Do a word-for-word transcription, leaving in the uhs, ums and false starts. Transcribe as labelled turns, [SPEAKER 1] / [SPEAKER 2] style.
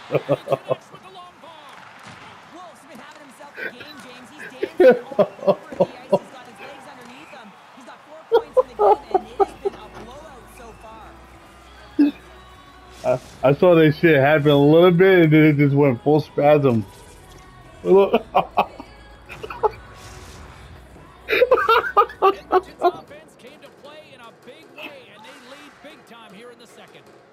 [SPEAKER 1] Connects with the long bomb. Wolf's been having himself a game, James. He's dancing all over the ice. He's got his legs underneath him. He's got four points in the game, and it has been a blowout so far.
[SPEAKER 2] I, I saw this shit happen a little bit, and then it just went full spasm.
[SPEAKER 1] Edmonton's offense came to play in a big way, and they lead big time here in the second.